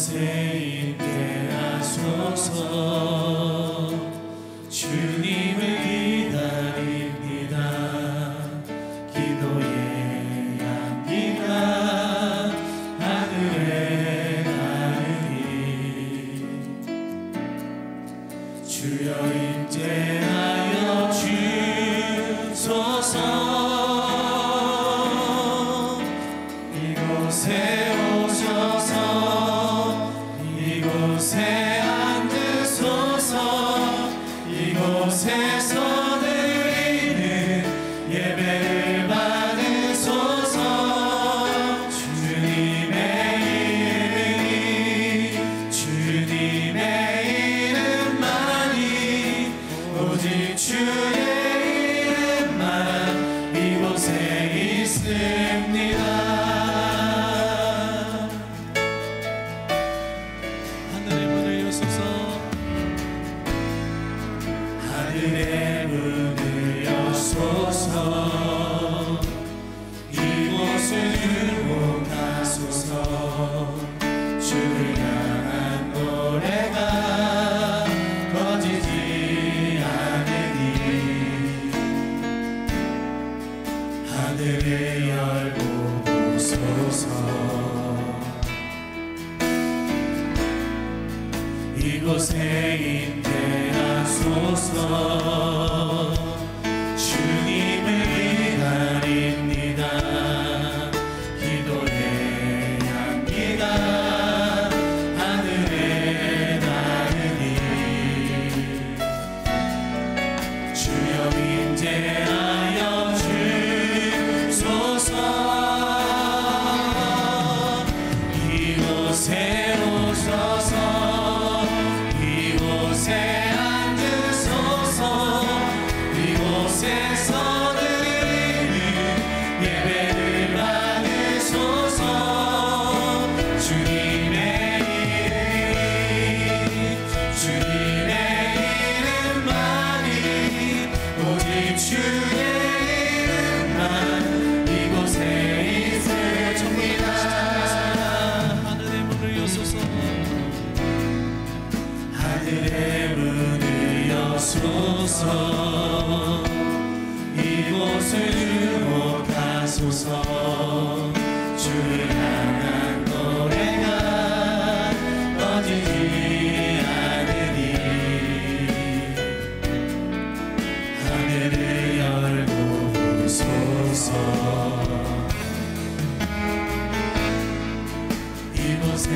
이곳에 있게 하소서. 주님을 기다립니다. 기도의 향기가 하늘에 가르니 주여 임재하여 주소서. 이곳에 오셔서 이곳에 앉으소서. 이곳에서 드리는 예배를 받으소서. 주님의 이름만이 오직 주의 이름만 이곳에 있습니다. 하늘의 문을 여소서. 하늘의 문을 여소서. 이곳을 유혹하소서. 주를 향한 노래가 꺼지지 않으니 하늘을 열고 보소서. 이곳에 임재하소서. 주님을 기다립니다. 기도의 향기가 하늘에 닿으니 주여 임재하여 주소서. 이곳에 오셔서 이곳에 앉으소서. 이곳에서 드리는 예배를 받으소서. 주님의 이름만이 오직 주의 이름만 이곳에 있습니다. 하늘의 문을 여소서. 하늘의 문을 여소서. 이곳을 유혹하소서. 주를 향한 노래가 꺼지지 않으니 하늘을 열고 보소서. 이곳에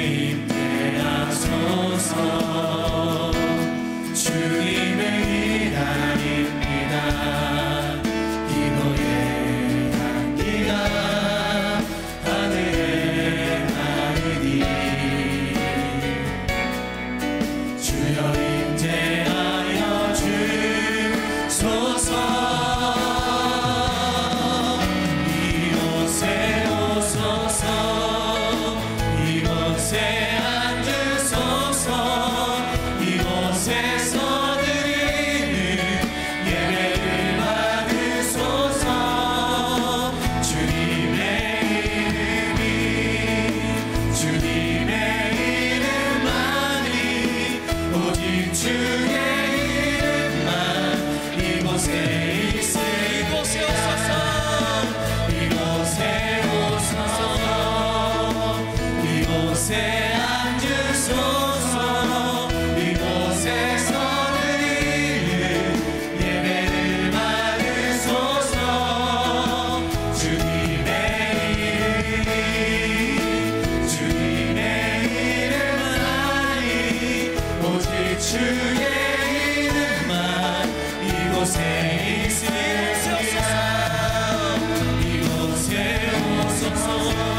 임재하소서. 주님을 기다립니다. 기도의 향기가 하늘에 닿으니 주여 임재하여 주소서. 이곳에 오소서. 이곳에 앉으소서. 이곳에서 드리는 예배를 받으소서. 주님의 이름만이 오직 주의 이름만 이곳에 있으. 이곳에 오소서. 이곳에 오소서. 이곳에 앉으소서. 이곳에서 드리는 예배를 받으소서. 주님의 이름만이 오직 주의 이름만 이곳에 있습니다. 이곳에 오소서.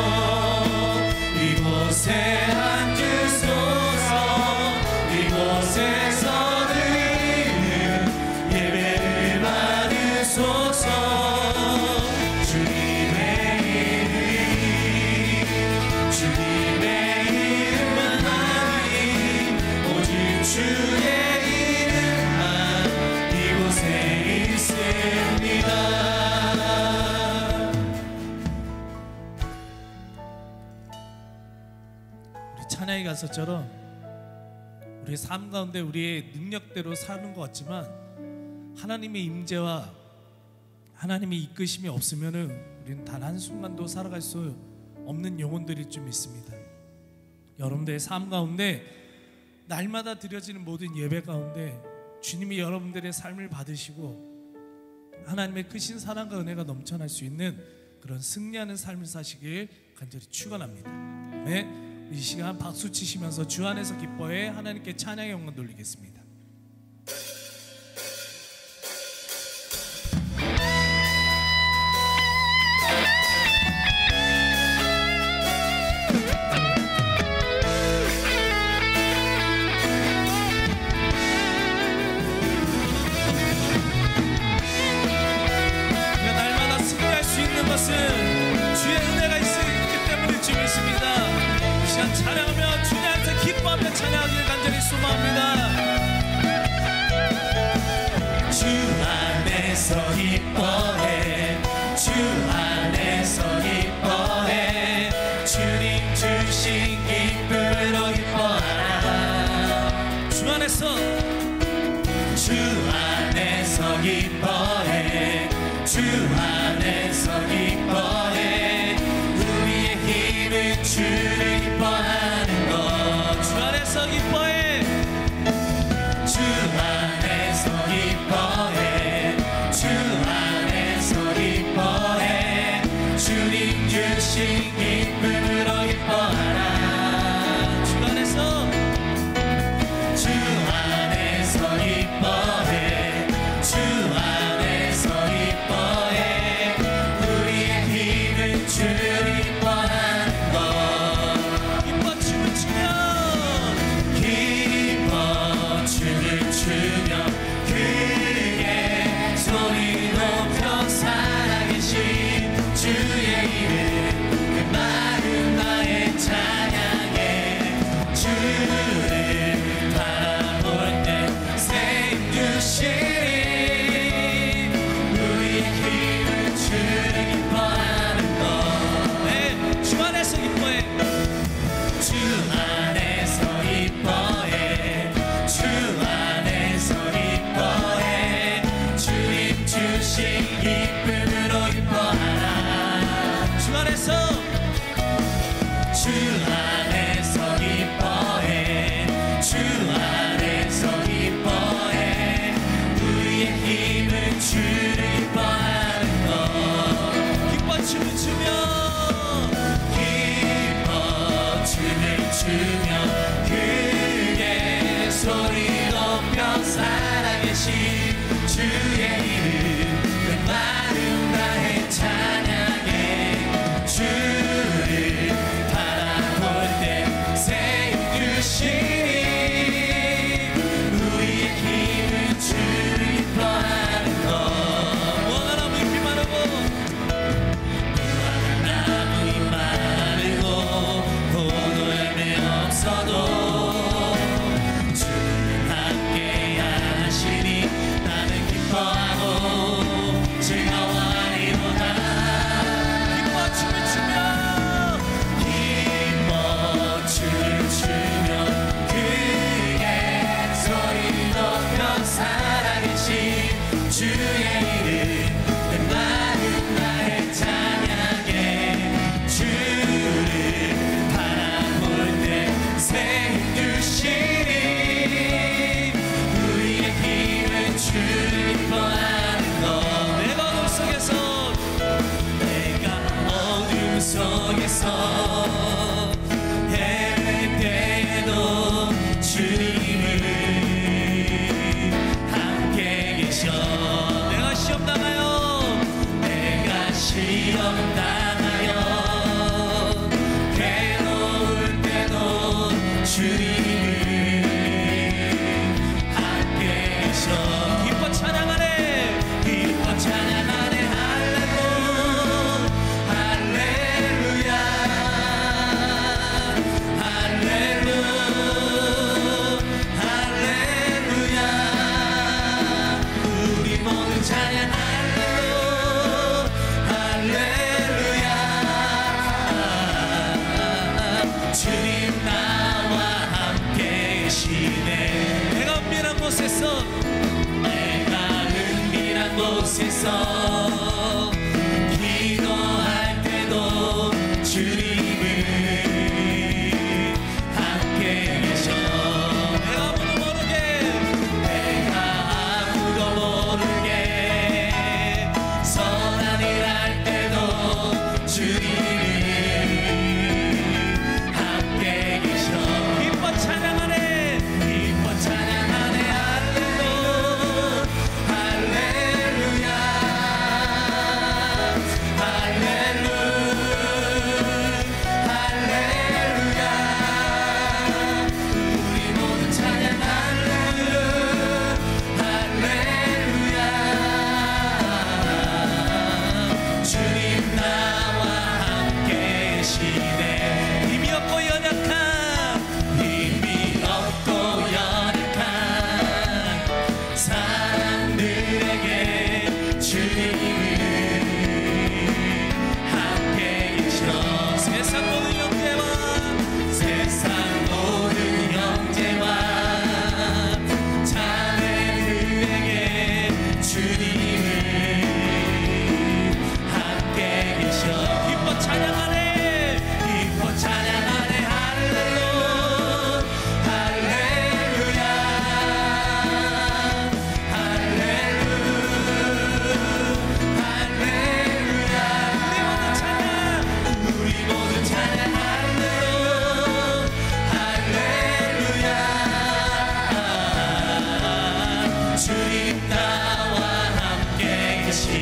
이곳에 앉으소서. 이곳에서 드리는 예배를 받으소서. 주님의 이름만이 오직 주의 이름만 이곳에 있습니다. 찬양이 가사처럼 우리의 삶 가운데 우리의 능력대로 사는 것 같지만 하나님의 임재와 하나님의 이끄심이 없으면은 우리는 단 한순간도 살아갈 수 없는 영혼들이 좀 있습니다. 여러분들의 삶 가운데 날마다 드려지는 모든 예배 가운데 주님이 여러분들의 삶을 받으시고 하나님의 크신 사랑과 은혜가 넘쳐날 수 있는 그런 승리하는 삶을 사시길 간절히 축원합니다. 네, 이 시간 박수 치시면서 주 안에서 기뻐해 하나님께 찬양의 영광 돌리겠습니다. 주의 은혜가 있기 때문일 줄 믿습니다. 이 시간 찬양하며 주님 안에서 기뻐하며 찬양하기를 간절히 소망합니다. 주 안에서 기뻐해 주 안에서 기뻐해 주님 주신 기쁨으로 기뻐하라. 주 안에서 기뻐해 주 안에서 기뻐해 우리의 힘은 주를 기뻐하는 것. 주 안에서 기뻐해 주 안에서 기뻐해 주 안에서 기뻐해 주님 주신 기쁨으로 기뻐하라. 주 안에서 기뻐해 주 안에서 기뻐해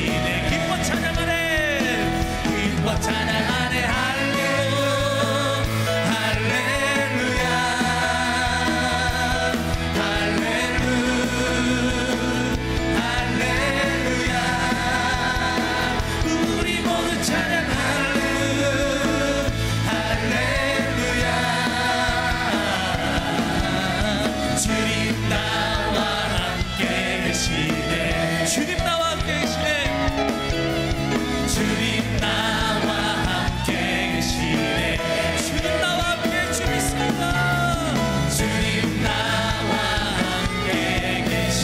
계시네. 기뻐 찬양하네. 기뻐 찬양하네. 할렐루야 할렐루야 할렐루야 우리 모두 찬양 할렐루야 주님 나와 함께 계시네. 주님 나와 함께 계시네. 주님 나와 함께 계시네. 주님 나와 함께 주 믿습니다. 주님 나와 함께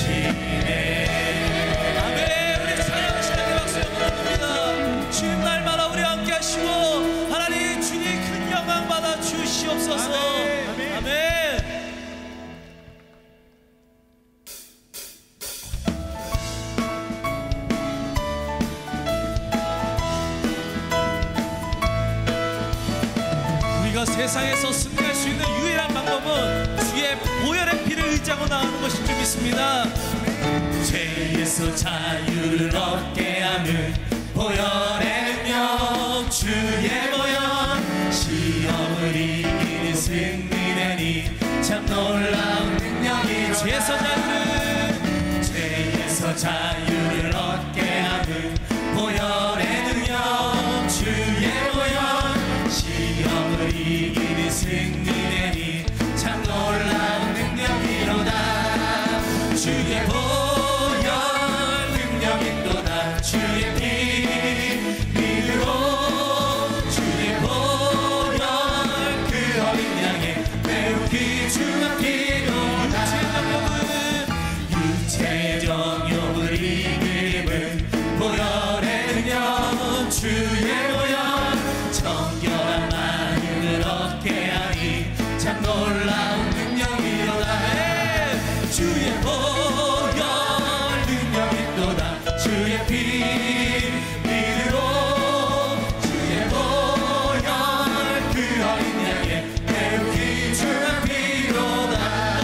계시네. 아멘. 우리 찬양하시는 박수 영광입니다. 주님 날마다 우리와 함께 하시고 하나님 주님 큰 영광 받아 주시옵소서. 아멘. 우리가 세상에서 승리할 수 있는 유일한 방법은 주의 보혈의 피를 의지하고 나가는 것인 줄 믿습니다. 죄에서 자유를 얻게 하는 보혈의 능력 주의 보혈 시험을 이기는 승리되니 참 놀라운 능력이 죄에서 자유를 죄에서 자유를 얻게 하는 보혈의 능력 주의 보혈 시험을 이기는 승리되니 참 놀라운 능력이로다. 주의 보혈 능력이 또다. 주의 피 믿으로 주의 보혈 그 어린 양의 매우 귀중한 피로다. 육체적 욕을 이기는 보혈의 능력 주의 보혈 정결한 마음을 얻게 하니 참 놀라운 능력이로다. 주의 보혈 능력이 또다. 주의 피 믿으로 주의 보혈 그 어린 양의 매우 귀중한 피로다.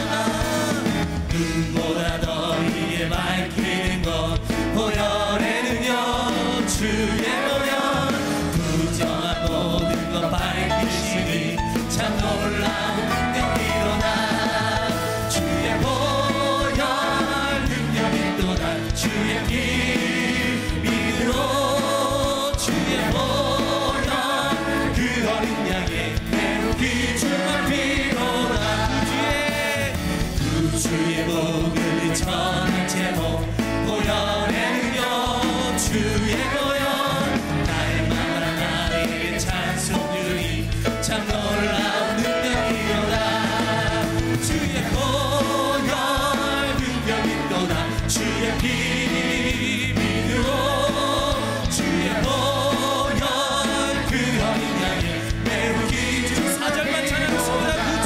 눈보다 더 이에 밝히는 것 보혈의 능력 주의 보혈 부정한 모든 것 밝히시니 참 놀라운 능력이로다. 주의 보혈 능력이 또다. 주의 피 믿으로 주의 보혈 그 어린 양의 매우 귀중한 피로다. 주의 복을 전할 제목 보혈의 능력 주의 보혈 날마다 나에게 찬송주니 참 놀라운 능력이로다. 주의 보혈 능력이 또다. 주의 피 믿으로 주의 보혈 그 어린 양의 매우 귀중한 4절만 찬양했습니다.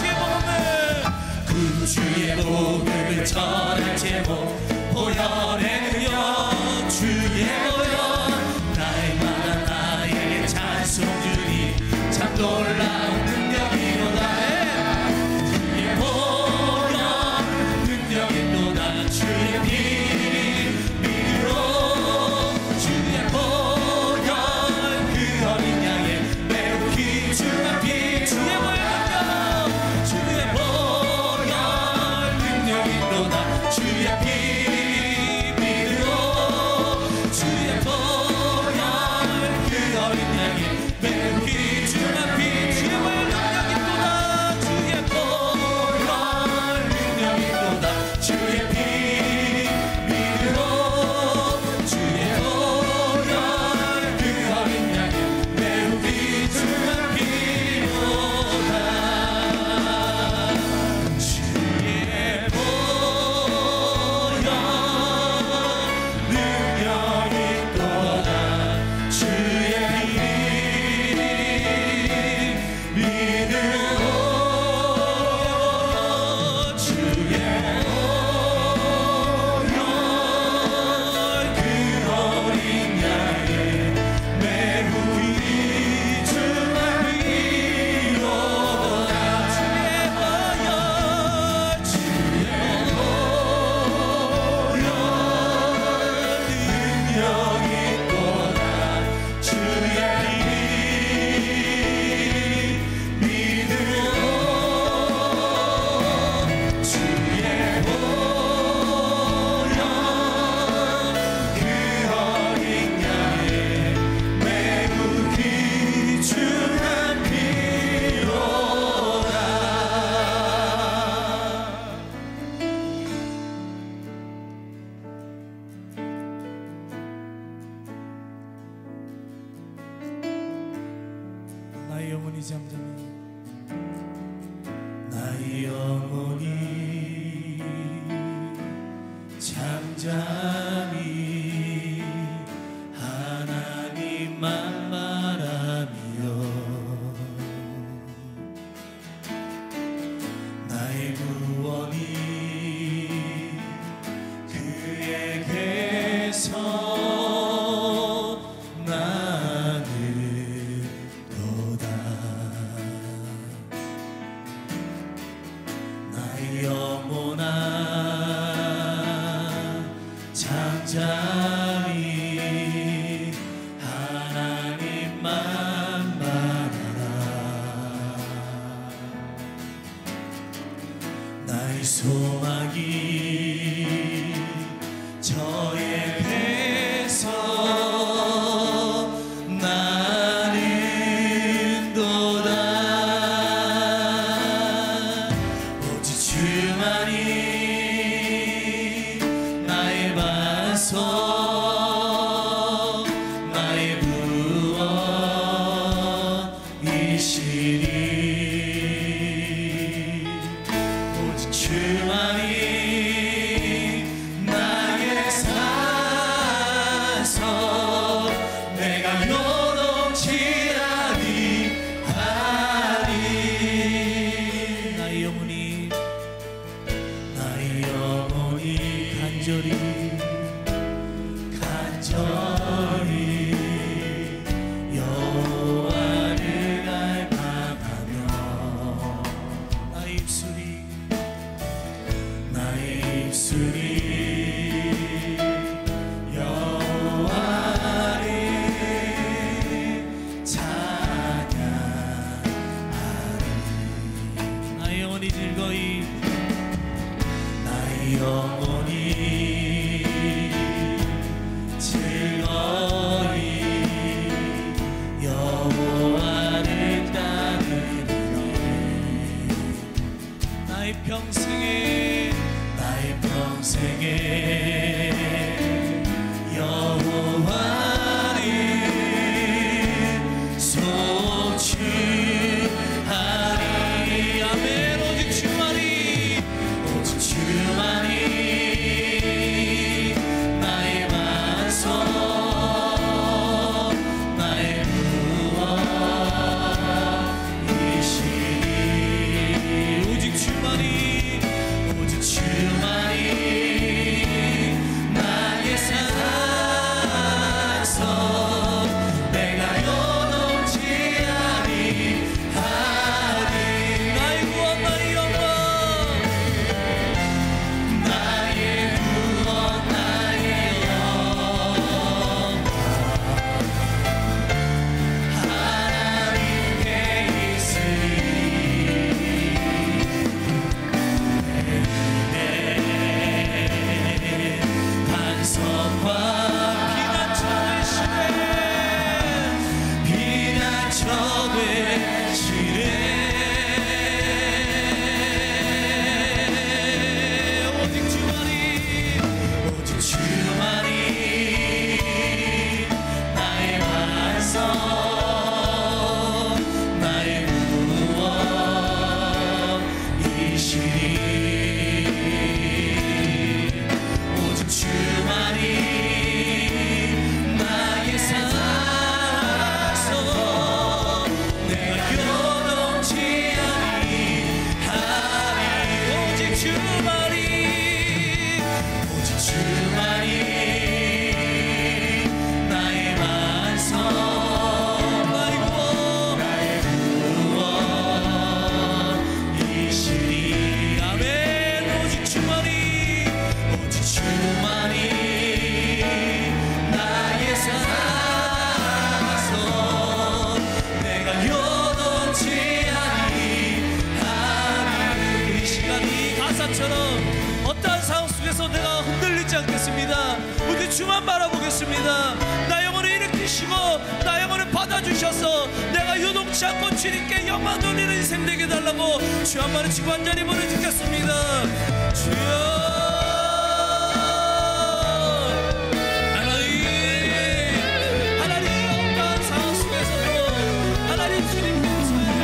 그 주의 복음을 주의 복음을 전할 제목 보혈의 능력 주의 보혈 날마다 나에게 찬송 주니 참 놀라운 능력이로다. 주의 보혈 능력이 또다. 주의 피 믿으로 주의 보혈 그 어린 양의 매우 귀중한 피 주의 보혈 주의 보혈 능력이 또다. 주의 피 믿으로 주의 보혈 그 어린 양의 매우 귀중한 피 주의 보혈 능력이 또다. 주의 보혈 능력이 또다. 주의 피 믿으로 주의 보혈 그 어린 양의 매우 귀중한 피로다. 주의 보혈 능력이 또다. 주의 피 영혼이 잠잠히 나의 영혼이 잠잠히 하나님만 바라며 나의 구원이 그에게서 나는도다. 나의 영혼아 잠잠히 하나님만 바라라. 나의 소망이 저에게서 나는도다. 오직 주만이 나의 반석 나의 구원이시니 오직 주만이 나의 산석 내가 요동치 아니하리. 나의 영혼이 나의 영혼이 간절히 여호와를 갈망하며 나의 입술이 여호와를 찬양하리. 나의 영혼이 즐거이 나의 영혼이 즐거이 여호와를 따르리니 나의 평생에 여호와를 송축하리. 아멘. 오직 주만이 나의 반석 나의 구원이시니 오직 주만이 나의 산석 내가 요동치 아니하리. 나의 구원 나의 영광 나의 구원 나의 영광 하나님께 있으리. 반석과 피난처 되시네 오직 주만이 나의 반석 나의 구원이시니 오직 주만이 나의 산석 내가 요동치 아니하리. 오직 주만이 나의 반석 나의 구원이시니 아멘. 오직 주만이 나의 산석 내가 요동치 아니하리. 이 시간 이 가사처럼 어떠한 상황 속에서 내가 흔들리지 않겠습니다. 우리 주만 바라보겠습니다. 나 영혼을 일으키시고 나 영혼을 받아주셔서 내가 요동치 않고 주님께 영광 돌리는 인생 되게 달라고 주 한 마리 치고 한 자리 문을 짓겠습니다. 주여 하나님 어떠한 상황 속에서도 하나님 주님께서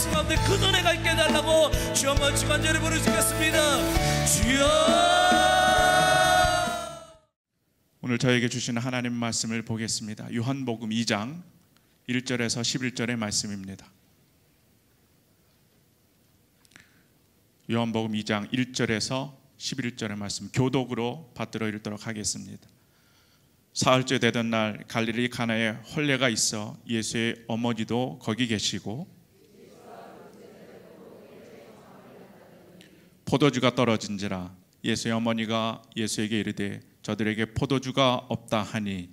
말씀 가운데 그 은혜가 있게 해달라고 주여 한번 주간절히 부르시겠습니다. 주여. 오늘 저에게 주시는 하나님의 말씀을 보겠습니다. 요한복음 2장 1절에서 11절의 말씀입니다. 요한복음 2장 1절에서 11절의 말씀 교독으로 받들어 읽도록 하겠습니다. 사흘째 되던 날 갈릴리 가나에 혼례가 있어 예수의 어머니도 거기 계시고 포도주가 떨어진지라 예수의 어머니가 예수에게 이르되 저들에게 포도주가 없다 하니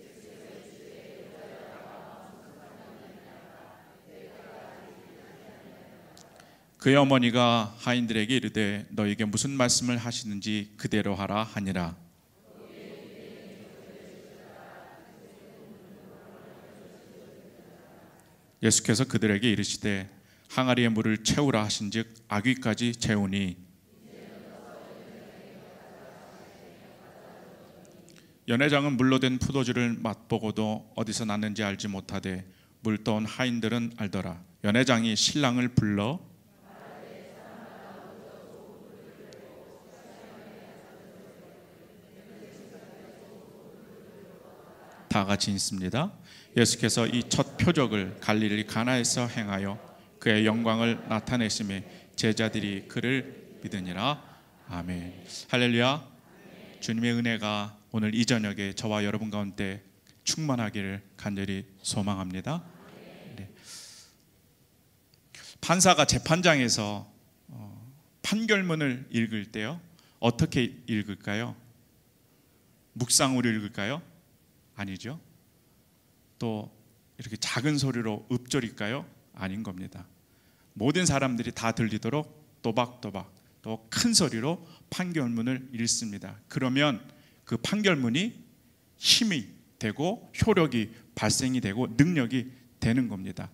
그의 어머니가 하인들에게 이르되 너에게 무슨 말씀을 하시는지 그대로 하라 하니라. 예수께서 그들에게 이르시되 항아리에 물을 채우라 하신즉 아귀까지 채우니 연회장은 물로 된 포도주를 맛보고도 어디서 났는지 알지 못하되 물 떠온 하인들은 알더라. 연회장이 신랑을 불러 다 같이 읽습니다. 예수께서 이 첫 표적을 갈릴리 가나에서 행하여 그의 영광을 나타내심에 제자들이 그를 믿으니라. 아멘. 할렐루야. 주님의 은혜가 오늘 이 저녁에 저와 여러분 가운데 충만하기를 간절히 소망합니다. 네. 판사가 재판장에서 판결문을 읽을 때요 어떻게 읽을까요? 묵상으로 읽을까요? 아니죠. 또 이렇게 작은 소리로 읊조릴까요? 아닌 겁니다. 모든 사람들이 다 들리도록 또박또박 또 큰 소리로 판결문을 읽습니다. 그러면 그 판결문이 힘이 되고 효력이 발생이 되고 능력이 되는 겁니다.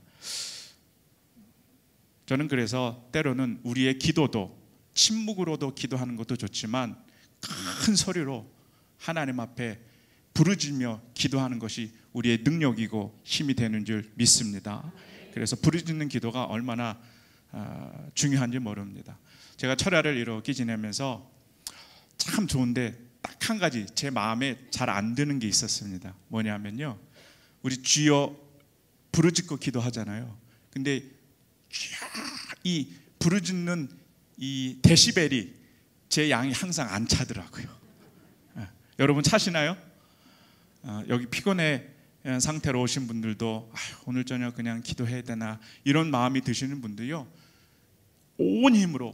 저는 그래서 때로는 우리의 기도도 침묵으로도 기도하는 것도 좋지만 큰 소리로 하나님 앞에 부르짖며 기도하는 것이 우리의 능력이고 힘이 되는 줄 믿습니다. 그래서 부르짖는 기도가 얼마나 중요한지 모릅니다. 제가 철야를 이렇게 지내면서 참 좋은데 딱 한 가지 제 마음에 잘 안 드는 게 있었습니다. 뭐냐면요, 우리 주여 부르짖고 기도하잖아요. 근데 이 부르짖는 이 데시벨이 제 양이 항상 안 차더라고요. 여러분 차시나요? 여기 피곤해 상태로 오신 분들도 오늘 저녁 그냥 기도해야 되나 이런 마음이 드시는 분들요, 온 힘으로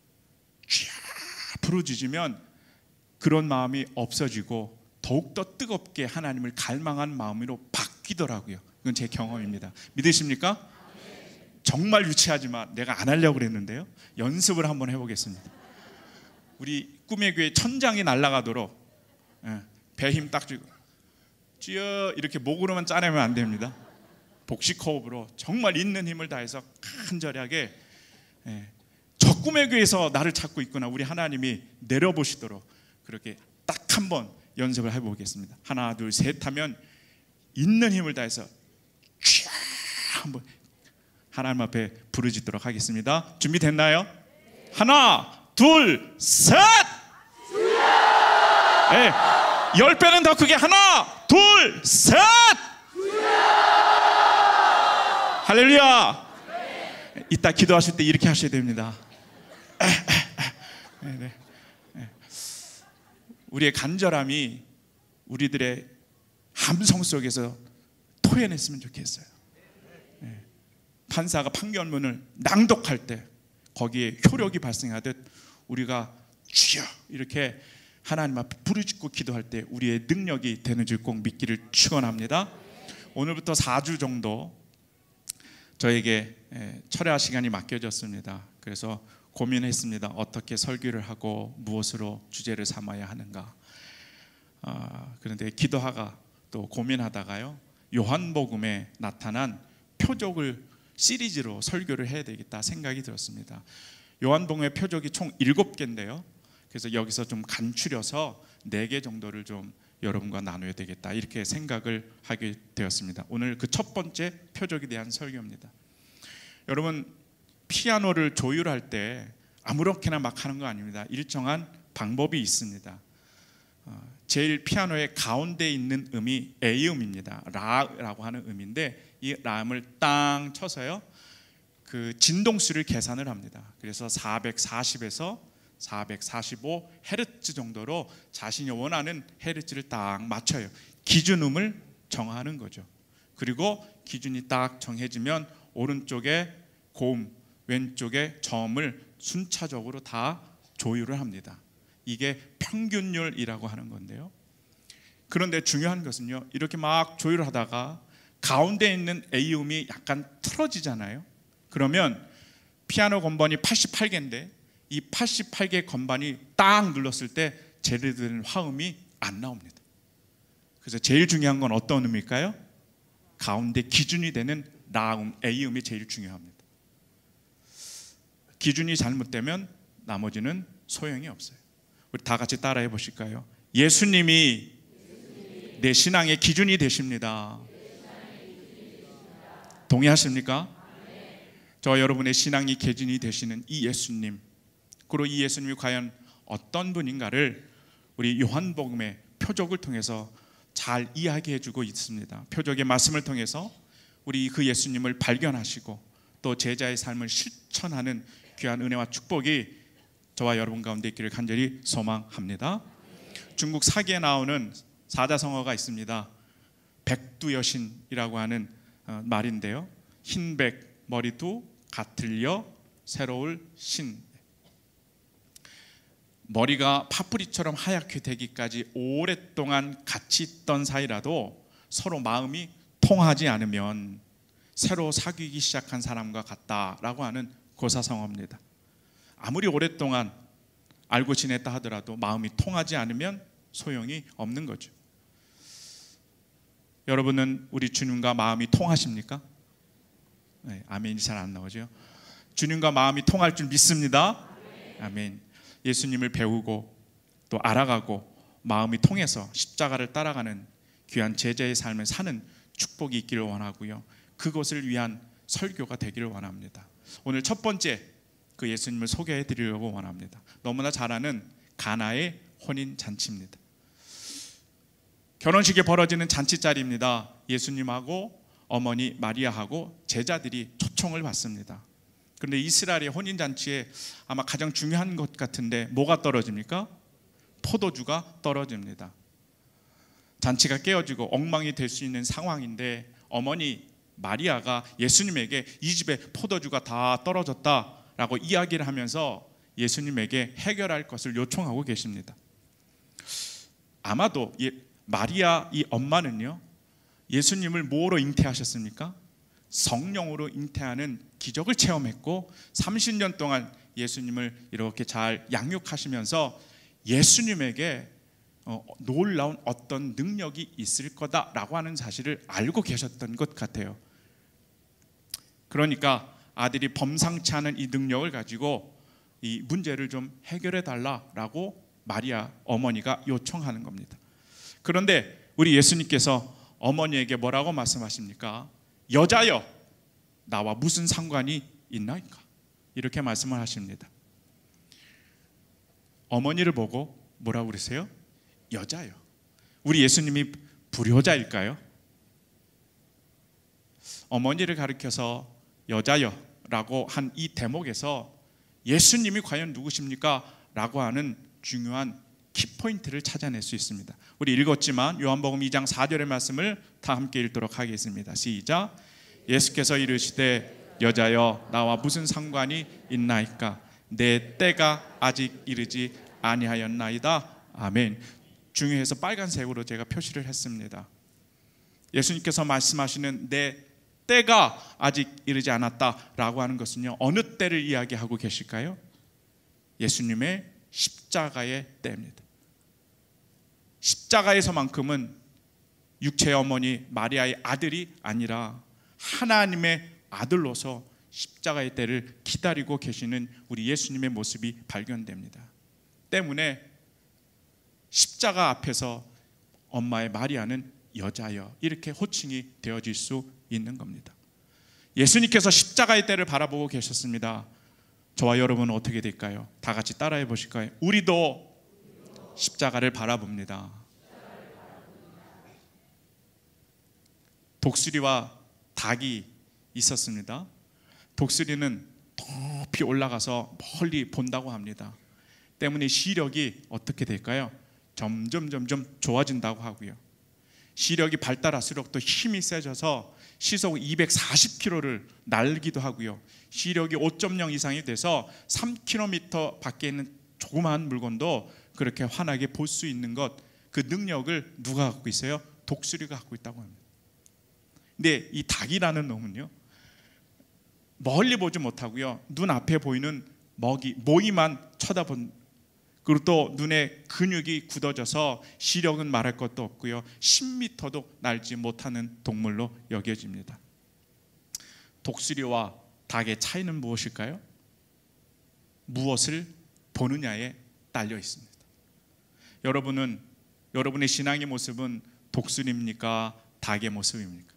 쫙 부르짖으면 그런 마음이 없어지고 더욱더 뜨겁게 하나님을 갈망한 마음으로 바뀌더라고요. 이건 제 경험입니다. 믿으십니까? 정말 유치하지만 내가 안 하려고 그랬는데요, 연습을 한번 해보겠습니다. 우리 꿈의 교회 천장이 날아가도록 배 힘 딱 주고 주여 이렇게 목으로만 짜내면 안 됩니다. 복식 호흡으로 정말 있는 힘을 다해서 간절하게 저 꿈의 교회에서 나를 찾고 있구나, 우리 하나님이 내려보시도록 그렇게 딱 한번 연습을 해보겠습니다. 하나 둘 셋 하면 있는 힘을 다해서 쫙 한번 하나님 앞에 부르짖도록 하겠습니다. 준비됐나요? 하나 둘 셋! 네, 10배는 더 크게 하나 둘 셋! 할렐루야. 이따 기도하실 때 이렇게 하셔야 됩니다. 우리의 간절함이 우리들의 함성 속에서 토해냈으면 좋겠어요. 판사가 판결문을 낭독할 때 거기에 효력이 발생하듯 우리가 주여 이렇게 하나님 앞에 부르짖고 기도할 때 우리의 능력이 되는 줄 꼭 믿기를 축원합니다. 오늘부터 4주 정도 저에게 철야 시간이 맡겨졌습니다. 그래서 고민했습니다. 어떻게 설교를 하고 무엇으로 주제를 삼아야 하는가. 그런데 기도하가 또 고민하다가요, 요한복음에 나타난 표적을 시리즈로 설교를 해야 되겠다 생각이 들었습니다. 요한복음의 표적이 총 7개인데요 그래서 여기서 좀 간추려서 4개 정도를 좀 여러분과 나눠야 되겠다 이렇게 생각을 하게 되었습니다. 오늘 그 첫 번째 표적에 대한 설교입니다. 여러분, 피아노를 조율할 때 아무렇게나 막 하는 거 아닙니다. 일정한 방법이 있습니다. 제일 피아노의 가운데 있는 음이 A음입니다. 라라고 하는 음인데 이 라음을 땅 쳐서요, 그 진동수를 계산을 합니다. 그래서 440에서 445 헤르츠 정도로 자신이 원하는 헤르츠를 딱 맞춰요. 기준음을 정하는 거죠. 그리고 기준이 딱 정해지면 오른쪽에 고음, 왼쪽에 저음을 순차적으로 다 조율을 합니다. 이게 평균율이라고 하는 건데요. 그런데 중요한 것은요, 이렇게 막 조율하다가 가운데 있는 A음이 약간 틀어지잖아요. 그러면 피아노 건반이 88개인데 이 88개 건반이 딱 눌렀을 때 제대로 된 화음이 안 나옵니다. 그래서 제일 중요한 건 어떤 음일까요? 가운데 기준이 되는 라음, A음이 제일 중요합니다. 기준이 잘못되면 나머지는 소용이 없어요. 우리 다 같이 따라해 보실까요? 예수님이 내 신앙의 기준이 되십니다. 동의하십니까? 저 여러분의 신앙의 기준이 되시는 이 예수님, 그리고 이 예수님이 과연 어떤 분인가를 우리 요한복음의 표적을 통해서 잘 이야기해 주고 있습니다. 표적의 말씀을 통해서 우리 그 예수님을 발견하시고 또 제자의 삶을 실천하는 귀한 은혜와 축복이 저와 여러분 가운데 있기를 간절히 소망합니다. 중국 사기에 나오는 사자성어가 있습니다. 백두여신이라고 하는 말인데요, 흰백 머리두 같을려 새로울 신. 머리가 파뿌리처럼 하얗게 되기까지 오랫동안 같이 있던 사이라도 서로 마음이 통하지 않으면 새로 사귀기 시작한 사람과 같다라고 하는 고사성어입니다. 아무리 오랫동안 알고 지냈다 하더라도 마음이 통하지 않으면 소용이 없는 거죠. 여러분은 우리 주님과 마음이 통하십니까? 네, 아멘이 잘 안 나오죠. 주님과 마음이 통할 줄 믿습니다. 아멘. 예수님을 배우고 또 알아가고 마음이 통해서 십자가를 따라가는 귀한 제자의 삶을 사는 축복이 있기를 원하고요, 그것을 위한 설교가 되기를 원합니다. 오늘 첫 번째 그 예수님을 소개해 드리려고 원합니다. 너무나 잘 아는 가나의 혼인 잔치입니다. 결혼식에 벌어지는 잔치자리입니다. 예수님하고 어머니 마리아하고 제자들이 초청을 받습니다. 그런데 이스라엘의 혼인 잔치에 아마 가장 중요한 것 같은데 뭐가 떨어집니까? 포도주가 떨어집니다. 잔치가 깨어지고 엉망이 될 수 있는 상황인데 어머니 마리아가 예수님에게 이 집에 포도주가 다 떨어졌다라고 이야기를 하면서 예수님에게 해결할 것을 요청하고 계십니다. 아마도 마리아 이 엄마는요, 예수님을 뭐로 잉태하셨습니까? 성령으로 잉태하는 기적을 체험했고 30년 동안 예수님을 이렇게 잘 양육하시면서 예수님에게 놀라운 어떤 능력이 있을 거다라고 하는 사실을 알고 계셨던 것 같아요. 그러니까 아들이 범상치 않은 이 능력을 가지고 이 문제를 좀 해결해 달라라고 마리아 어머니가 요청하는 겁니다. 그런데 우리 예수님께서 어머니에게 뭐라고 말씀하십니까? 여자여, 나와 무슨 상관이 있나이까? 이렇게 말씀을 하십니다. 어머니를 보고 뭐라고 그러세요? 여자요. 우리 예수님이 불효자일까요? 어머니를 가리켜서 여자여 라고 한 이 대목에서 예수님이 과연 누구십니까? 라고 하는 중요한 키포인트를 찾아낼 수 있습니다. 우리 읽었지만 요한복음 2장 4절의 말씀을 다 함께 읽도록 하겠습니다. 시작. 예수께서 이르시되 여자여, 나와 무슨 상관이 있나이까? 내 때가 아직 이르지 아니하였나이다. 아멘. 중요해서 빨간색으로 제가 표시를 했습니다. 예수님께서 말씀하시는 내 때가 아직 이르지 않았다라고 하는 것은요, 어느 때를 이야기하고 계실까요? 예수님의 십자가의 때입니다. 십자가에서만큼은 육체의 어머니 마리아의 아들이 아니라 하나님의 아들로서 십자가의 때를 기다리고 계시는 우리 예수님의 모습이 발견됩니다. 때문에 십자가 앞에서 엄마의 마리아는 여자여 이렇게 호칭이 되어질 수 있는 겁니다. 예수님께서 십자가의 때를 바라보고 계셨습니다. 저와 여러분은 어떻게 될까요? 다 같이 따라해 보실까요? 우리도 십자가를 바라봅니다. 독수리와 닭이 있었습니다. 독수리는 높이 올라가서 멀리 본다고 합니다. 때문에 시력이 어떻게 될까요? 점점 좋아진다고 하고요. 시력이 발달할수록 또 힘이 세져서 시속 240km를 날기도 하고요. 시력이 5.0 이상이 돼서 3km 밖에 있는 조그마한 물건도 그렇게 환하게 볼 수 있는 것, 그 능력을 누가 갖고 있어요? 독수리가 갖고 있다고 합니다. 근데 이 닭이라는 놈은요, 멀리 보지 못하고요, 눈앞에 보이는 모이만 쳐다본, 그리고 또 눈에 근육이 굳어져서 시력은 말할 것도 없고요, 10m도 날지 못하는 동물로 여겨집니다. 독수리와 닭의 차이는 무엇일까요? 무엇을 보느냐에 딸려 있습니다. 여러분의 신앙의 모습은 독수리입니까? 닭의 모습입니까?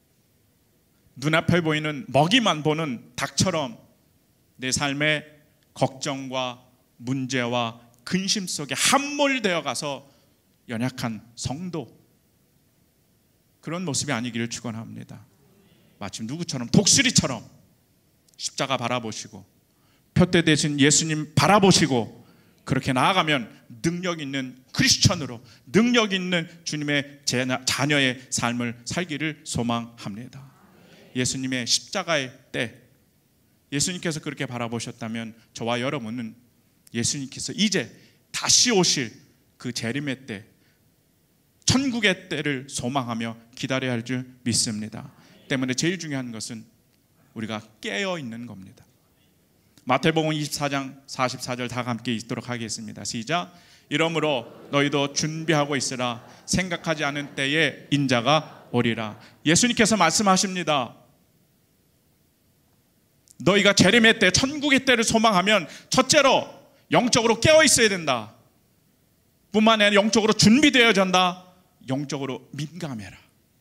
눈앞에 보이는 먹이만 보는 닭처럼 내 삶의 걱정과 문제와 근심 속에 함몰되어 가서 연약한 성도, 그런 모습이 아니기를 축원합니다. 마침 누구처럼? 독수리처럼 십자가 바라보시고 표대 대신 예수님 바라보시고 그렇게 나아가면 능력 있는 크리스천으로, 능력 있는 주님의 자녀의 삶을 살기를 소망합니다. 예수님의 십자가의 때, 예수님께서 그렇게 바라보셨다면 저와 여러분은 예수님께서 이제 다시 오실 그 재림의 때, 천국의 때를 소망하며 기다려야 할 줄 믿습니다. 때문에 제일 중요한 것은 우리가 깨어 있는 겁니다. 마태복음 24장 44절 다 함께 읽도록 하겠습니다. 시작. 이러므로 너희도 준비하고 있으라. 생각하지 않은 때에 인자가 오리라. 예수님께서 말씀하십니다. 너희가 재림의 때, 천국의 때를 소망하면 첫째로 영적으로 깨어 있어야 된다. 뿐만 아니라 영적으로 준비되어야 한다. 영적으로 민감해라.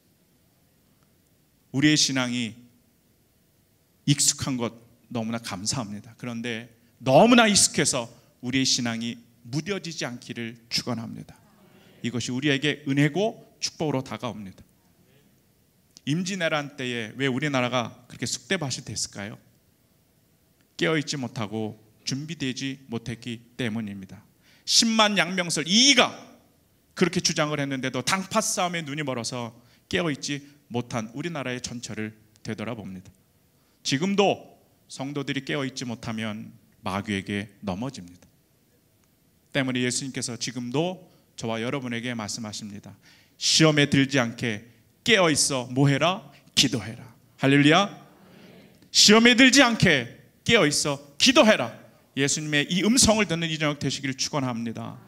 우리의 신앙이 익숙한 것 너무나 감사합니다. 그런데 너무나 익숙해서 우리의 신앙이 무뎌지지 않기를 축원합니다. 이것이 우리에게 은혜고 축복으로 다가옵니다. 임진왜란 때에 왜 우리나라가 그렇게 쑥대밭이 됐을까요? 깨어있지 못하고 준비되지 못했기 때문입니다. 10만 양명설 이이가 그렇게 주장을 했는데도 당파 싸움에 눈이 멀어서 깨어있지 못한 우리나라의 전철을 되돌아봅니다. 지금도 성도들이 깨어있지 못하면 마귀에게 넘어집니다. 때문에 예수님께서 지금도 저와 여러분에게 말씀하십니다. 시험에 들지 않게 깨어있어 뭐해라? 기도해라. 할렐루야. 시험에 들지 않게 깨어있어 기도해라. 예수님의 이 음성을 듣는 이 저녁 되시기를 축원합니다.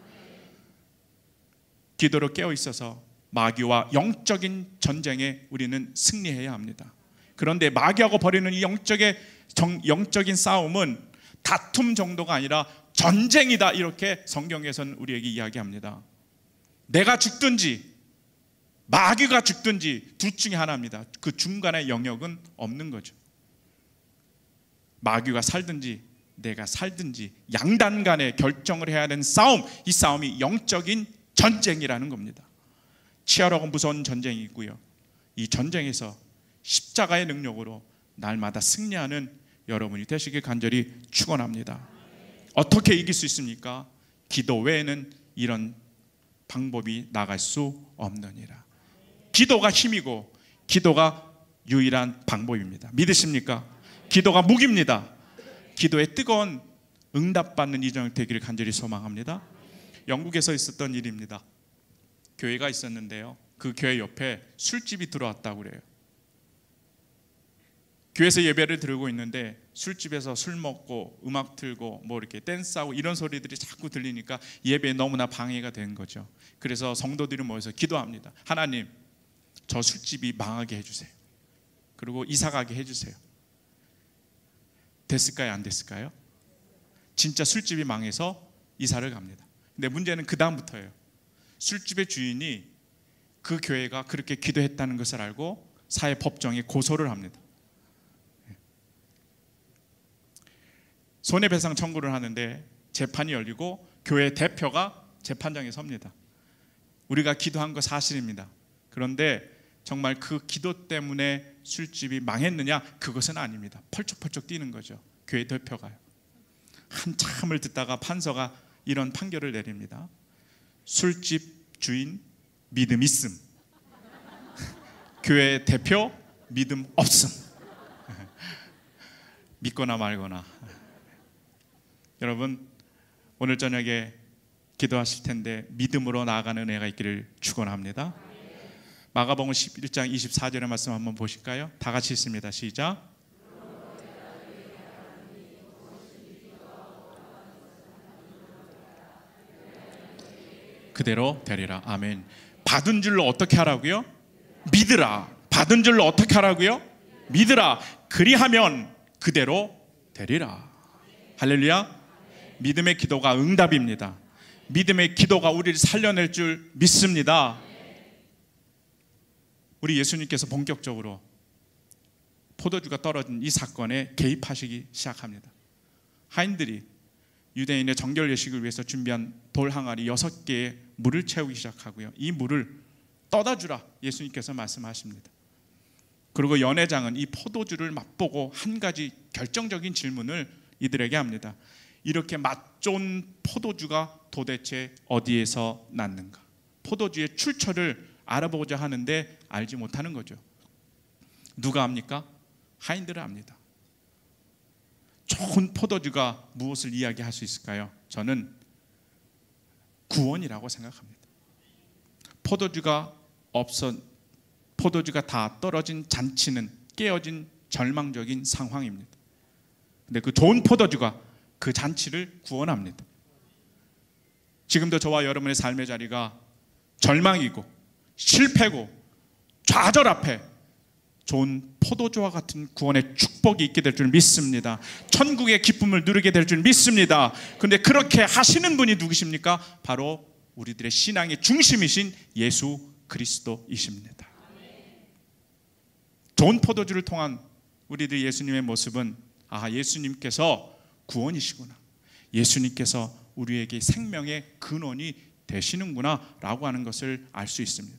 기도로 깨어있어서 마귀와 영적인 전쟁에 우리는 승리해야 합니다. 그런데 마귀하고 벌이는 이 영적인 싸움은 다툼 정도가 아니라 전쟁이다, 이렇게 성경에서는 우리에게 이야기합니다. 내가 죽든지 마귀가 죽든지 둘 중에 하나입니다. 그 중간의 영역은 없는 거죠. 마귀가 살든지 내가 살든지 양단 간에 결정을 해야 하는 싸움, 이 싸움이 영적인 전쟁이라는 겁니다. 치열하고 무서운 전쟁이고요, 이 전쟁에서 십자가의 능력으로 날마다 승리하는 여러분이 되시길 간절히 축원합니다. 어떻게 이길 수 있습니까? 기도 외에는 이런 방법이 나갈 수 없느니라. 기도가 힘이고 기도가 유일한 방법입니다. 믿으십니까? 기도가 무기입니다. 기도에 뜨거운 응답받는 이 저녁 되기를 간절히 소망합니다. 영국에서 있었던 일입니다. 교회가 있었는데요, 그 교회 옆에 술집이 들어왔다고 그래요. 교회에서 예배를 드리고 있는데 술집에서 술 먹고 음악 틀고 뭐 이렇게 댄스하고 이런 소리들이 자꾸 들리니까 예배에 너무나 방해가 된 거죠. 그래서 성도들이 모여서 기도합니다. 하나님, 저 술집이 망하게 해주세요. 그리고 이사가게 해주세요. 됐을까요? 안 됐을까요? 진짜 술집이 망해서 이사를 갑니다. 근데 문제는 그 다음부터예요. 술집의 주인이 그 교회가 그렇게 기도했다는 것을 알고 사회법정에 고소를 합니다. 손해배상 청구를 하는데 재판이 열리고 교회 대표가 재판장에 섭니다. 우리가 기도한 거 사실입니다. 그런데 정말 그 기도 때문에 술집이 망했느냐? 그것은 아닙니다. 펄쩍펄쩍 뛰는 거죠. 교회 대표가요. 한참을 듣다가 판사가 이런 판결을 내립니다. 술집 주인 믿음 있음, 교회 대표 믿음 없음. 믿거나 말거나. 여러분, 오늘 저녁에 기도하실 텐데 믿음으로 나아가는 은혜가 있기를 축원합니다. 마가복음 11장 24절의 말씀 한번 보실까요? 다 같이 읽습니다. 시작. 그대로 되리라. 아멘. 받은 줄로 어떻게 하라고요? 믿으라. 받은 줄로 어떻게 하라고요? 믿으라. 그리하면 그대로 되리라. 할렐루야. 믿음의 기도가 응답입니다. 믿음의 기도가 우리를 살려낼 줄 믿습니다. 우리 예수님께서 본격적으로 포도주가 떨어진 이 사건에 개입하시기 시작합니다. 하인들이 유대인의 정결 예식을 위해서 준비한 돌 항아리 6개의 물을 채우기 시작하고요. 이 물을 떠다 주라 예수님께서 말씀하십니다. 그리고 연회장은 이 포도주를 맛보고 한 가지 결정적인 질문을 이들에게 합니다. 이렇게 맛 좋은 포도주가 도대체 어디에서 났는가? 포도주의 출처를 알아보고자 하는데 알지 못하는 거죠. 누가 압니까? 하인들은 압니다. 좋은 포도주가 무엇을 이야기할 수 있을까요? 저는 구원이라고 생각합니다. 포도주가 다 떨어진 잔치는 깨어진 절망적인 상황입니다. 근데 그 좋은 포도주가 그 잔치를 구원합니다. 지금도 저와 여러분의 삶의 자리가 절망이고 실패고 좌절 앞에 좋은 포도주와 같은 구원의 축복이 있게 될 줄 믿습니다. 천국의 기쁨을 누리게 될 줄 믿습니다. 그런데 그렇게 하시는 분이 누구십니까? 바로 우리들의 신앙의 중심이신 예수 그리스도이십니다. 좋은 포도주를 통한 우리들 예수님의 모습은 예수님께서 구원이시구나, 예수님께서 우리에게 생명의 근원이 되시는구나 라고 하는 것을 알 수 있습니다.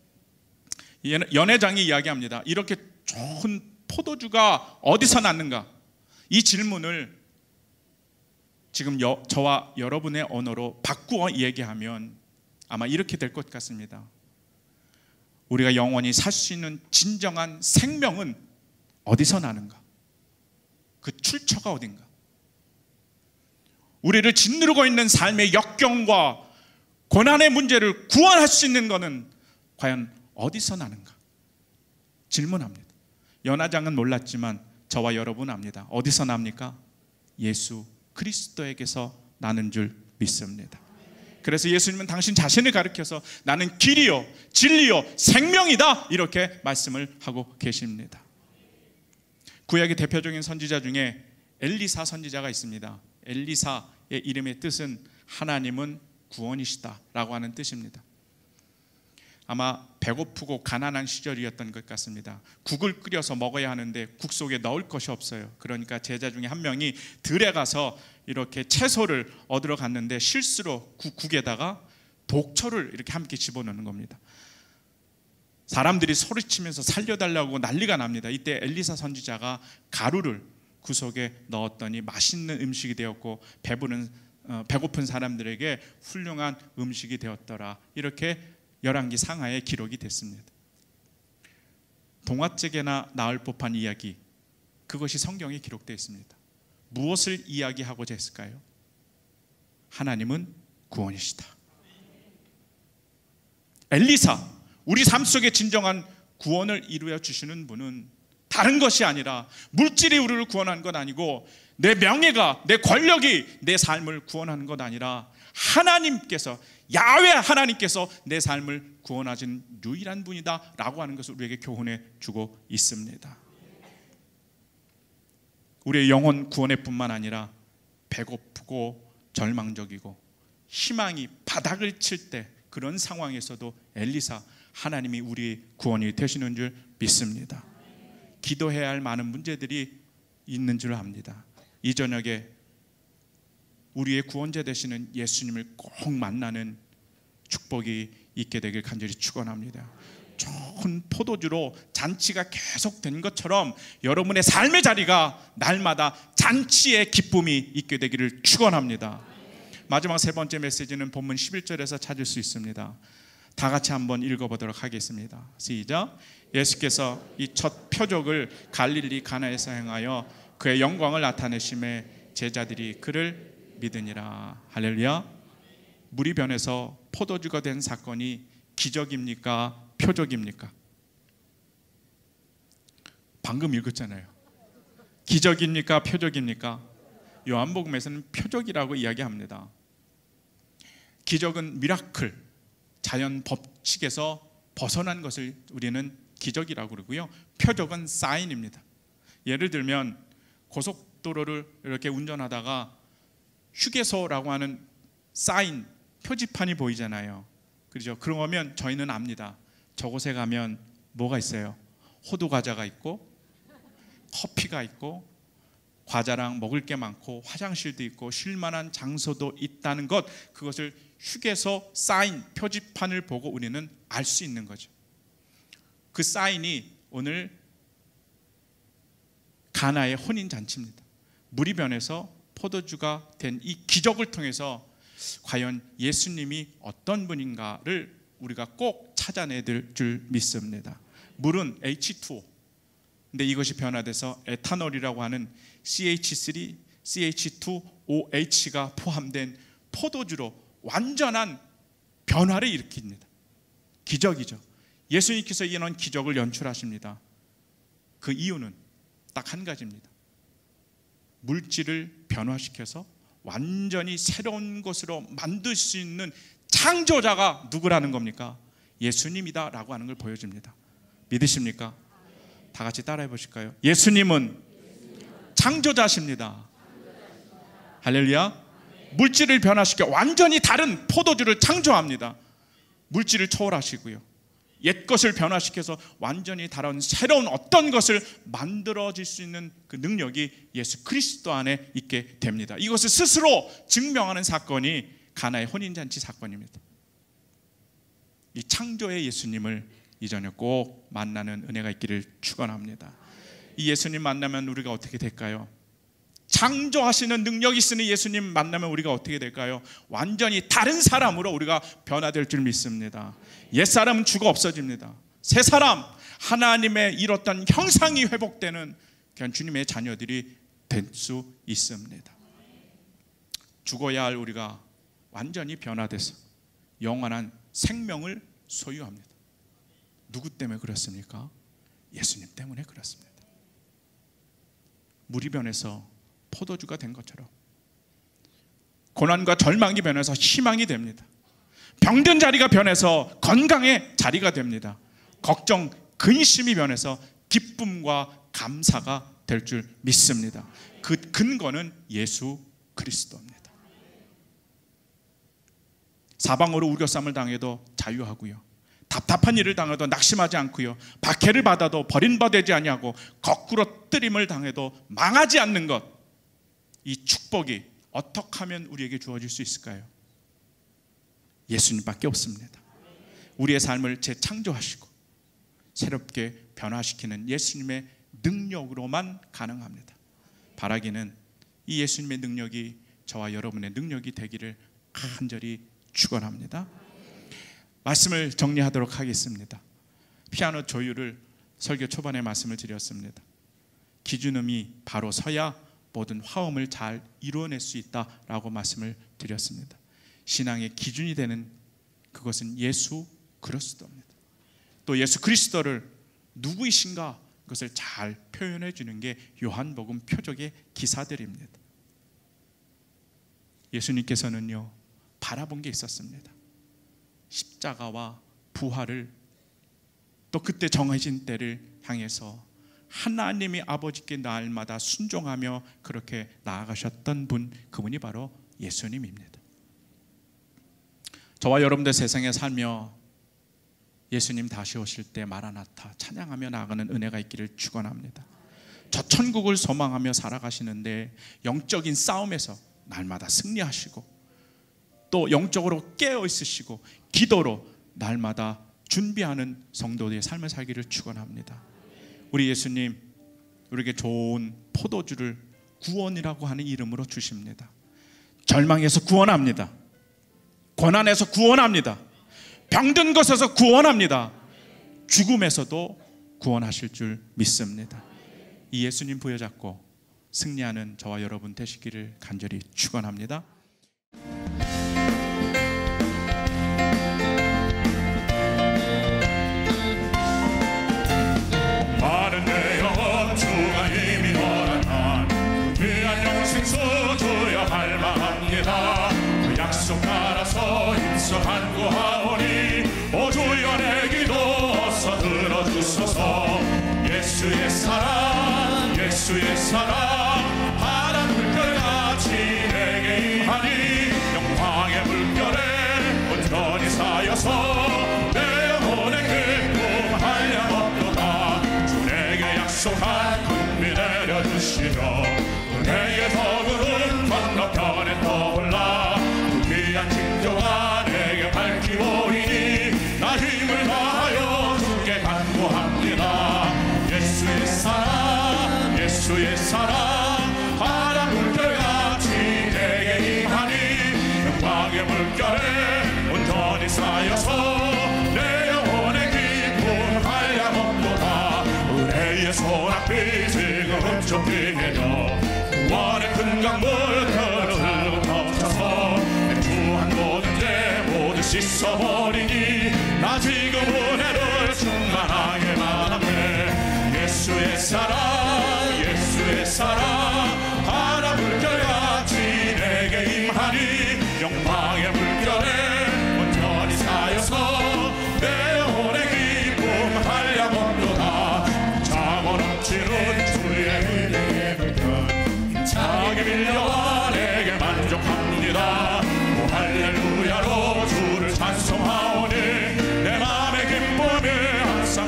연회장이 이야기합니다. 이렇게 좋은 포도주가 어디서 났는가? 이 질문을 지금 저와 여러분의 언어로 바꾸어 얘기하면 아마 이렇게 될 것 같습니다. 우리가 영원히 살 수 있는 진정한 생명은 어디서 나는가? 그 출처가 어딘가? 우리를 짓누르고 있는 삶의 역경과 고난의 문제를 구원할 수 있는 것은 과연 어디서 나는가? 질문합니다. 연회장은 몰랐지만 저와 여러분은 압니다. 어디서 납니까? 예수 그리스도에게서 나는 줄 믿습니다. 그래서 예수님은 당신 자신을 가리켜서 나는 길이요 진리요 생명이다 이렇게 말씀을 하고 계십니다. 구약의 대표적인 선지자 중에 엘리사 선지자가 있습니다. 엘리사의 이름의 뜻은 하나님은 구원이시다 라고 하는 뜻입니다. 아마 배고프고 가난한 시절이었던 것 같습니다. 국을 끓여서 먹어야 하는데 국 속에 넣을 것이 없어요. 그러니까 제자 중에 한 명이 들에 가서 이렇게 채소를 얻으러 갔는데 실수로 국에다가 독초를 이렇게 함께 집어넣는 겁니다. 사람들이 소리치면서 살려달라고 난리가 납니다. 이때 엘리사 선지자가 가루를 그 속에 넣었더니 맛있는 음식이 되었고 배고픈 사람들에게 훌륭한 음식이 되었더라. 이렇게 열왕기 상하에 기록이 됐습니다. 동화책에나 나올 법한 이야기, 그것이 성경에 기록되어 있습니다. 무엇을 이야기하고자 했을까요? 하나님은 구원이시다. 엘리사, 우리 삶 속에 진정한 구원을 이루어 주시는 분은 다른 것이 아니라 물질이 우리를 구원하는 것 아니고 내 명예가, 내 권력이 내 삶을 구원하는 것 아니라 하나님께서, 야훼 하나님께서 내 삶을 구원하신 유일한 분이다 라고 하는 것을 우리에게 교훈해 주고 있습니다. 우리의 영혼 구원의 뿐만 아니라 배고프고 절망적이고 희망이 바닥을 칠 때 그런 상황에서도 엘리사, 하나님이 우리의 구원이 되시는 줄 믿습니다. 기도해야 할 많은 문제들이 있는 줄 압니다. 이 저녁에 우리의 구원자 되시는 예수님을 꼭 만나는 축복이 있게 되길 간절히 축원합니다. 좋은 포도주로 잔치가 계속된 것처럼 여러분의 삶의 자리가 날마다 잔치의 기쁨이 있게 되기를 축원합니다. 마지막 세 번째 메시지는 본문 11절에서 찾을 수 있습니다. 다 같이 한번 읽어보도록 하겠습니다. 시작. 예수께서 이 첫 표적을 갈릴리 가나에서 행하여 그의 영광을 나타내심에 제자들이 그를 믿으니라. 할렐루야. 물이 변해서 포도주가 된 사건이 기적입니까? 표적입니까? 방금 읽었잖아요. 기적입니까? 표적입니까? 요한복음에서는 표적이라고 이야기합니다. 기적은 미라클, 자연 법칙에서 벗어난 것을 우리는 기적이라고 그러고요. 표적은 사인입니다. 예를 들면 고속도로를 이렇게 운전하다가 휴게소라고 하는 사인, 표지판이 보이잖아요. 그렇죠? 그러면 저희는 압니다. 저곳에 가면 뭐가 있어요? 호두 과자가 있고 커피가 있고 과자랑 먹을 게 많고 화장실도 있고 쉴 만한 장소도 있다는 것, 그것을 휴게소 사인, 표지판을 보고 우리는 알 수 있는 거죠. 그 사인이 오늘 가나의 혼인잔치입니다. 물이 변해서 포도주가 된 이 기적을 통해서 과연 예수님이 어떤 분인가를 우리가 꼭 찾아내야 될 줄 믿습니다. 물은 H2O, 근데 이것이 변화돼서 에탄올이라고 하는 CH3, CH2OH가 포함된 포도주로 완전한 변화를 일으킵니다. 기적이죠. 예수님께서 이런 기적을 연출하십니다. 그 이유는 딱 한 가지입니다. 물질을 변화시켜서 완전히 새로운 것으로 만들 수 있는 창조자가 누구라는 겁니까? 예수님이다라고 하는 걸 보여줍니다. 믿으십니까? 다 같이 따라해 보실까요? 예수님은 창조자십니다. 할렐루야. 물질을 변화시켜 완전히 다른 포도주를 창조합니다. 물질을 초월하시고요, 옛 것을 변화시켜서 완전히 다른 새로운 어떤 것을 만들어질 수 있는 그 능력이 예수 그리스도 안에 있게 됩니다. 이것을 스스로 증명하는 사건이 가나의 혼인잔치 사건입니다. 이 창조의 예수님을 이 저녁 꼭 만나는 은혜가 있기를 축원합니다. 이 예수님 만나면 우리가 어떻게 될까요? 창조하시는 능력이 있으니 예수님 만나면 우리가 어떻게 될까요? 완전히 다른 사람으로 우리가 변화될 줄 믿습니다. 옛사람은 죽어 없어집니다. 새 사람, 하나님의 이뤘던 형상이 회복되는 그냥 주님의 자녀들이 될 수 있습니다. 죽어야 할 우리가 완전히 변화돼서 영원한 생명을 소유합니다. 누구 때문에 그렇습니까? 예수님 때문에 그렇습니다. 물이 변해서 포도주가 된 것처럼 고난과 절망이 변해서 희망이 됩니다. 병든 자리가 변해서 건강의 자리가 됩니다. 걱정, 근심이 변해서 기쁨과 감사가 될 줄 믿습니다. 그 근거는 예수 그리스도입니다. 사방으로 우겨쌈을 당해도 자유하고요, 답답한 일을 당해도 낙심하지 않고요, 박해를 받아도 버림받지 아니하고 거꾸로 뜨림을 당해도 망하지 않는 것, 이 축복이 어떻게 하면 우리에게 주어질 수 있을까요? 예수님밖에 없습니다. 우리의 삶을 재창조하시고 새롭게 변화시키는 예수님의 능력으로만 가능합니다. 바라기는 이 예수님의 능력이 저와 여러분의 능력이 되기를 간절히 축원합니다. 말씀을 정리하도록 하겠습니다. 피아노 조율을 설교 초반에 말씀을 드렸습니다. 기준음이 바로 서야 모든 화음을 잘 이루어낼 수 있다라고 말씀을 드렸습니다. 신앙의 기준이 되는 그것은 예수 그리스도입니다. 또 예수 그리스도를 누구이신가 그것을 잘 표현해 주는 게 요한복음 표적의 기사들입니다. 예수님께서는요, 바라본 게 있었습니다. 십자가와 부활을, 또 그때 정해진 때를 향해서 하나님이 아버지께 날마다 순종하며 그렇게 나아가셨던 분, 그분이 바로 예수님입니다. 저와 여러분들 세상에 살며 예수님 다시 오실 때 마라나타 찬양하며 나아가는 은혜가 있기를 축원합니다. 저 천국을 소망하며 살아가시는데 영적인 싸움에서 날마다 승리하시고 또 영적으로 깨어 있으시고 기도로 날마다 준비하는 성도들의 삶을 살기를 축원합니다. 우리 예수님 우리에게 좋은 포도주를 구원이라고 하는 이름으로 주십니다. 절망에서 구원합니다. 고난에서 구원합니다. 병든 것에서 구원합니다. 죽음에서도 구원하실 줄 믿습니다. 이 예수님 부여잡고 승리하는 저와 여러분 되시기를 간절히 축원합니다. 많은 내 영혼 주가 이미 허락한 그 귀한 영생수 주여 갈망합니다. 그 약속 따라서 힘써 간구하오니 오 주여 내 기도 어서 들어주소서. 예수의 사랑 예수의 사랑 바람 물결같이 내게 임하니 영광의 물결에 온전히 쌓여서 내 영혼의 기쁨 한량없도다. 주 내게 약속한 금비 내려주시며 그 내게 더구름 건너편에 떠올라 그 귀한 징조가 내게 밝히오리니 나 힘을 다하여 주께 간구합니다. 예수의 사랑 예수의 사랑 바람 물결같이 내게 임하니 영광의 물결에 온전히 쌓여서 내 영혼의 기쁨 한량없도다. 은혜의 소낙비 지금 흠쩍 뛰며 구원의 큰 강물 흐르고 넘쳐서 주한 모든 죄 모두 씻어버리니 나 지금 은혜를 충만하게 받았네. 예수의 사랑 예수의 사랑 바람 물결같이 내게 임하니 영광의 물결에 온전히 쌓여서 내 영혼의 기쁨 한량없도다. 자고 넘치는 주의 은혜의 물결 자기 밀려와 내게 만족합니다. 오 할렐루야로 주를 찬송하오니 내 맘의 기쁨이 항상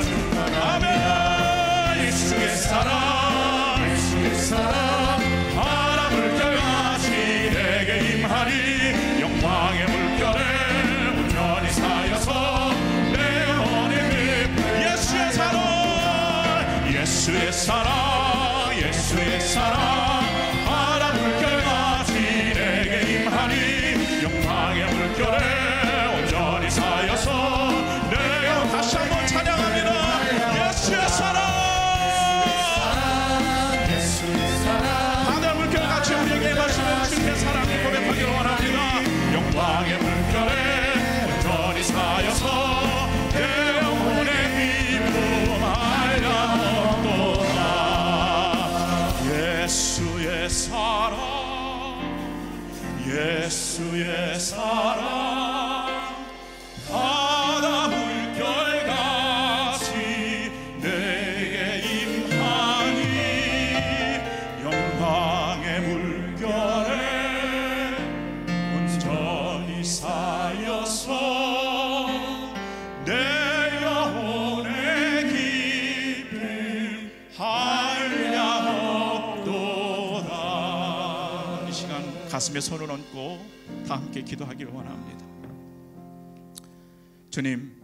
충만합니다. 예수의 사랑 예수의 사랑 바람 물결같이 내게 임하니 영광의 물결에 온전히 쌓여서 내 영혼의 기쁨 예수의 사랑 예수의 사랑 예수의 사랑 바람 물결같이 내게 임하니 영광의 물결에 온전히 쌓여서 내 영혼 다시 한번 찬양합니다. 예수의 사랑 바다 물결같이 우리에게 임하시는 주의 사랑을 고백하기를 원합니다. 영광의 물결에 온전히 쌓여서 내 영혼의 기쁨 한량없도다. 예수의 사랑 예수의 사랑 바다 물결같이 내게 임하니 영광의 물결에 온전히 쌓여서 내 영혼의 기쁨 한량없도다. 이 시간 가슴에 손을 얹고 다 함께 기도하기를 원합니다. 주님,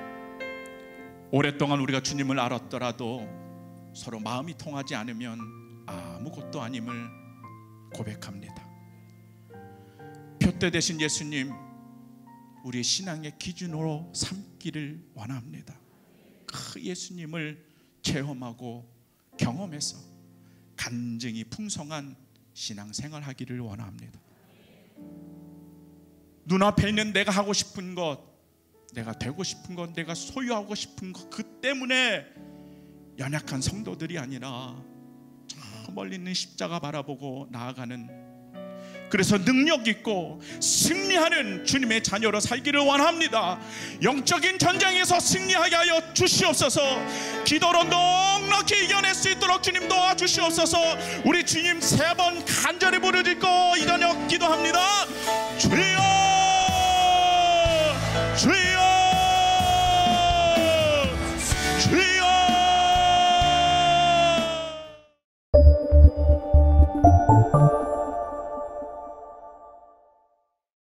오랫동안 우리가 주님을 알았더라도 서로 마음이 통하지 않으면 아무것도 아님을 고백합니다. 표대 되신 예수님, 우리의 신앙의 기준으로 삼기를 원합니다. 그 예수님을 체험하고 경험해서 간증이 풍성한 신앙생활 하기를 원합니다. 눈앞에 있는 내가 하고 싶은 것, 내가 되고 싶은 것, 내가 소유하고 싶은 것, 그 때문에 연약한 성도들이 아니라 저 멀리 있는 십자가 바라보고 나아가는, 그래서 능력 있고 승리하는 주님의 자녀로 살기를 원합니다. 영적인 전쟁에서 승리하게 하여 주시옵소서. 기도로 넉넉히 이겨낼 수 있도록 주님 도와주시옵소서. 우리 주님 3번 간절히 부르짖고 이 저녁 기도합니다. 주여